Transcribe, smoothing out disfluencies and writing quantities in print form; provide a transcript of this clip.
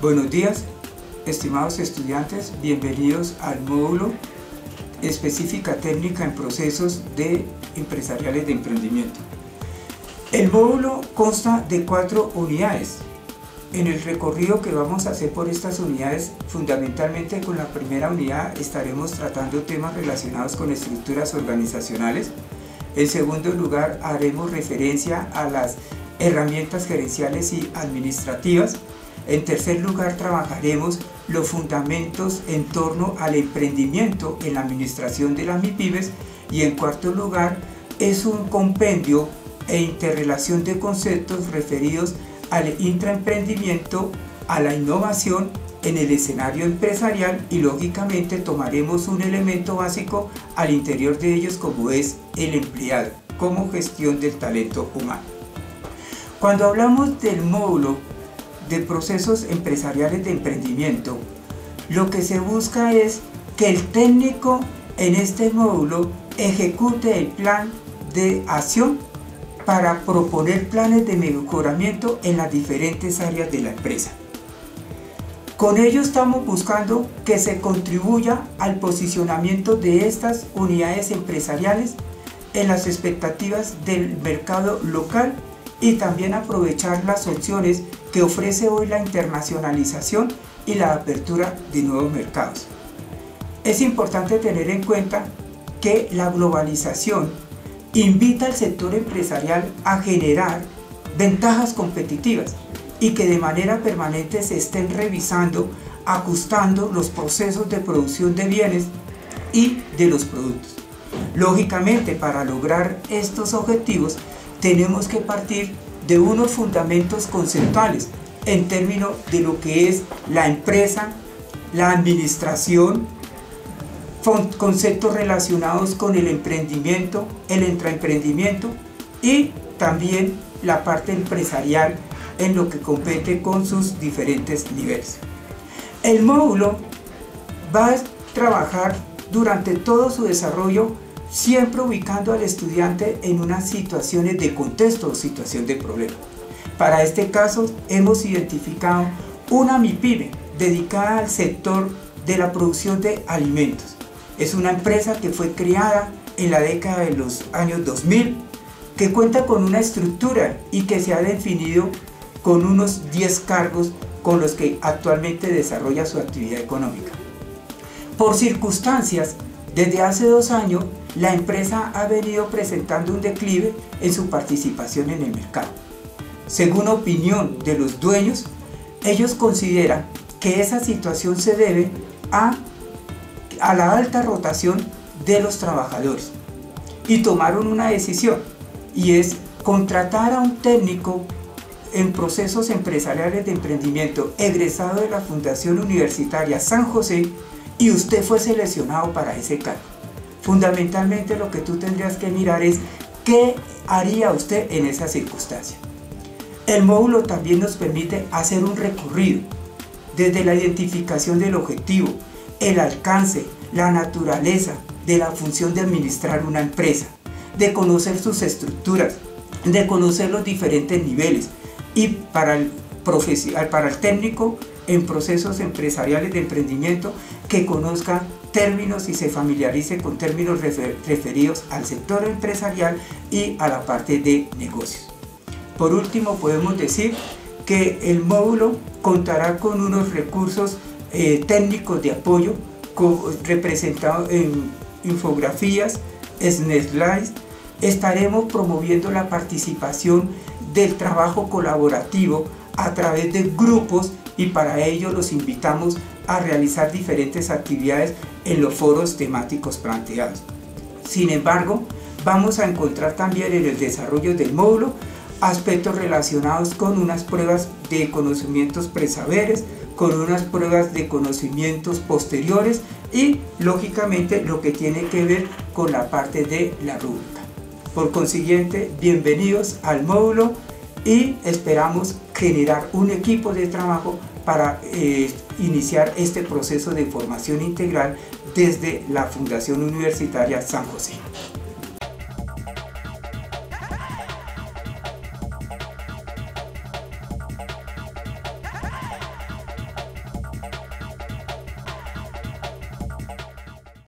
Buenos días, estimados estudiantes, bienvenidos al módulo Específica Técnica en Procesos Empresariales de Emprendimiento. El módulo consta de 4 unidades. En el recorrido que vamos a hacer por estas unidades, fundamentalmente con la primera unidad estaremos tratando temas relacionados con estructuras organizacionales. En segundo lugar, haremos referencia a las herramientas gerenciales y administrativas. En tercer lugar, trabajaremos los fundamentos en torno al emprendimiento en la administración de las MIPYMES. Y en cuarto lugar, es un compendio e interrelación de conceptos referidos al intraemprendimiento, a la innovación en el escenario empresarial, y lógicamente tomaremos un elemento básico al interior de ellos, como es el empleado, como gestión del talento humano. Cuando hablamos del módulo de procesos empresariales de emprendimiento, lo que se busca es que el técnico en este módulo ejecute el plan de acción para proponer planes de mejoramiento en las diferentes áreas de la empresa. Con ello estamos buscando que se contribuya al posicionamiento de estas unidades empresariales en las expectativas del mercado local y también aprovechar las opciones que ofrece hoy la internacionalización y la apertura de nuevos mercados. Es importante tener en cuenta que la globalización invita al sector empresarial a generar ventajas competitivas y que de manera permanente se estén revisando, ajustando los procesos de producción de bienes y de los productos. Lógicamente, para lograr estos objetivos tenemos que partir de unos fundamentos conceptuales en términos de lo que es la empresa, la administración, conceptos relacionados con el emprendimiento, el intraemprendimiento y también la parte empresarial en lo que compete con sus diferentes niveles. El módulo va a trabajar durante todo su desarrollo siempre ubicando al estudiante en unas situaciones de contexto o situación de problema. Para este caso hemos identificado una MIPYME dedicada al sector de la producción de alimentos. Es una empresa que fue creada en la década de los años 2000, que cuenta con una estructura y que se ha definido con unos 10 cargos con los que actualmente desarrolla su actividad económica. Por circunstancias, desde hace 2 años, la empresa ha venido presentando un declive en su participación en el mercado. Según opinión de los dueños, ellos consideran que esa situación se debe a la alta rotación de los trabajadores y tomaron una decisión, y es contratar a un técnico en procesos empresariales de emprendimiento egresado de la Fundación Universitaria San José, y usted fue seleccionado para ese cargo. Fundamentalmente lo que tú tendrías que mirar es qué haría usted en esa circunstancia. El módulo también nos permite hacer un recorrido desde la identificación del objetivo, el alcance, la naturaleza de la función de administrar una empresa, de conocer sus estructuras, de conocer los diferentes niveles, y para el técnico en procesos empresariales de emprendimiento, que conozca términos y se familiarice con términos referidos al sector empresarial y a la parte de negocios. Por último, podemos decir que el módulo contará con unos recursos técnicos de apoyo representados en infografías, slides. Estaremos promoviendo la participación del trabajo colaborativo a través de grupos, y para ello los invitamos a realizar diferentes actividades en los foros temáticos planteados. Sin embargo, vamos a encontrar también en el desarrollo del módulo aspectos relacionados con unas pruebas de conocimientos presaberes, con unas pruebas de conocimientos posteriores y lógicamente lo que tiene que ver con la parte de la rúbrica. Por consiguiente, bienvenidos al módulo y esperamos generar un equipo de trabajo para iniciar este proceso de formación integral desde la Fundación Universitaria San José.